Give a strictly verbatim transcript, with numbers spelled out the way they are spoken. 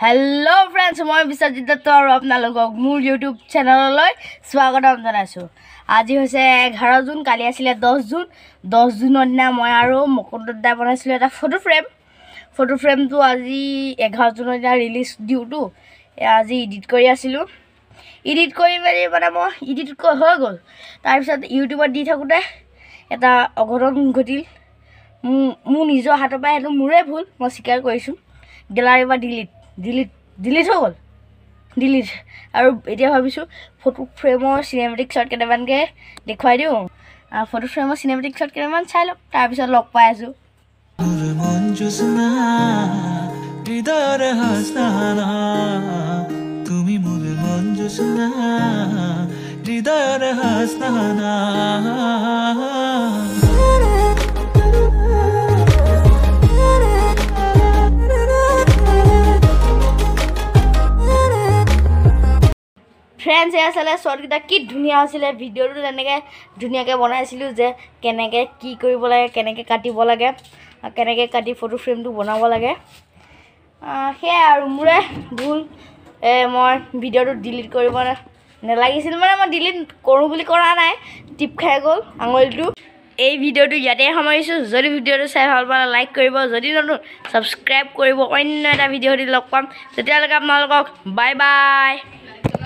Hello friends, মই বিশ্বজিৎ দত্ত আৰু আপোনালোকক মোৰ YouTube চেনেললৈ স্বাগতম জনাইছো। আজি হৈছে এঘাৰ জুন, কালি আছিল দহ জুন। দহ জুনৰ দিনা মই আৰু মুকুন্দদাই বনাইছিলো এটা ফটো ফ্ৰেম। ফটো ফ্ৰেমটো আজি এঘাৰ জুনৰ দিনা ৰিলিজ দিউটো আজি এডিট কৰি আছিলো। এডিট কৰি মেলি মানে মই এডিট হৈ গ'ল। তাৰপিছত ইউটিউবত দি থাকোঁতে এটা অঘটন ঘটিল। মোৰ নিজৰ হাতৰ পৰা সেইটো মোৰে ভুল, মই স্বীকাৰ কৰিছোঁ। গেলাৰীৰ পৰা ডিলিট ডিলিট ডিলিট হৈ গ'ল ডিলিট আৰু এতিয়া ভাবিছোঁ ফটো ফ্ৰেমৰ চিনেমেটিক শ্বট কেইটামানকৈ দেখুৱাই দিওঁ। ফটো ফ্ৰেমৰ চিনেমেটিক শ্বট কেইটামান চাই লওক, তাৰপিছত লগ পাই আছোঁ। তুমি মোৰ মন জোছনা হৃদয়ৰ হাসনা ফ্ৰেণ্ডছ এয়া চালে শ্বৰ্টকেইটা কি ধুনীয়া আছিলে। ভিডিঅ'টো তেনেকৈ ধুনীয়াকৈ বনাইছিলোঁ যে কেনেকৈ কি কৰিব লাগে, কেনেকৈ কাটিব লাগে, কেনেকৈ কাটি ফটো ফ্ৰেমটো বনাব লাগে। সেয়াই আৰু মোৰে ভুল, মই ভিডিঅ'টো ডিলিট কৰিব নালাগিছিল। মানে মই ডিলিট কৰোঁ বুলি কৰা নাই, টিপ খাই গ'ল আঙুলিটো। এই ভিডিঅ'টো ইয়াতে সামৰিছোঁ। যদি ভিডিঅ'টো চাই ভাল পালে লাইক কৰিব, যদি নতুন ছাবস্ক্ৰাইব কৰিব। অন্য এটা ভিডিঅ'ত লগ পাম, তেতিয়ালৈকে আপোনালোকক বাই বাই।